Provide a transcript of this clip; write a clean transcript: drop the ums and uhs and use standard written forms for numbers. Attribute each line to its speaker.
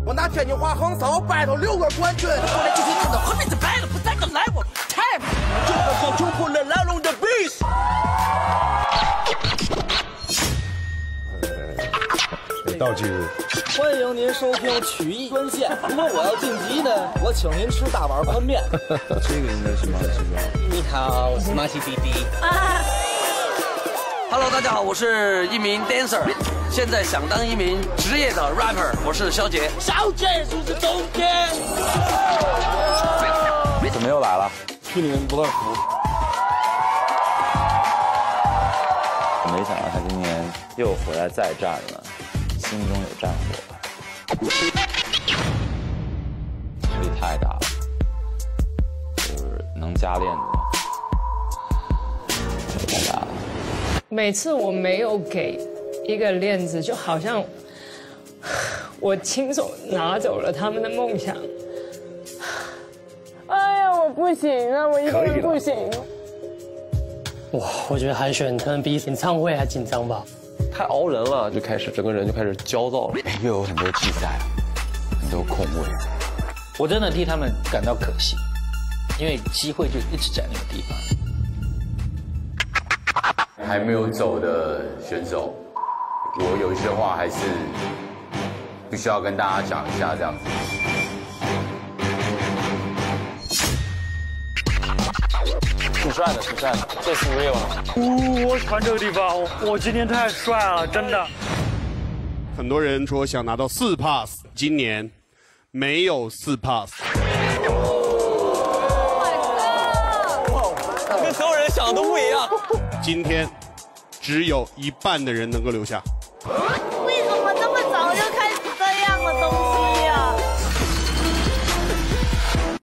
Speaker 1: 我拿天津话横扫battle6个冠军。我来进行真的和妹子battle，不在个 level time。这个小穷苦了来龙的 beat。
Speaker 2: 水到即入。
Speaker 3: 欢迎您收听曲艺专线。如果我要晋级呢，我请您吃大碗宽面。
Speaker 2: 这个应该是马西吧？
Speaker 3: 你好，我是马西弟弟。
Speaker 4: Hello， 大家好，我是一名 dancer， 现在想当一名职业的 rapper， 我是肖杰。
Speaker 1: 小杰是不是冬天？
Speaker 5: 怎么又来了？
Speaker 3: 去年不太服。
Speaker 5: 我没想到他今年又回来再战了，心中有战火，实力太大了，就是能加链子吗？太大了。
Speaker 6: 每次我没有给一个链子，就好像我亲手拿走了他们的梦想。哎呀，我不行了，我一个人不行。
Speaker 7: 哇，我觉得韩选可能比演唱会还紧张吧。
Speaker 8: 太熬人了，就开始整个人就开始焦躁了。
Speaker 5: 又有很多季赛，很多空位。
Speaker 3: 我真的替他们感到可惜，因为机会就一直在那个地方。
Speaker 9: 还没有走的选手，我有一些话还是必须要跟大家讲一下，这样子。
Speaker 8: 挺帅的，挺帅的，这次 real 了。
Speaker 7: 我喜欢这个地方，我今天太帅了，真的。
Speaker 2: 很多人说想拿到4 pass， 今年没有4 pass。
Speaker 8: 跟所有人想的都不一样。
Speaker 2: 今天只有一半的人能够留下。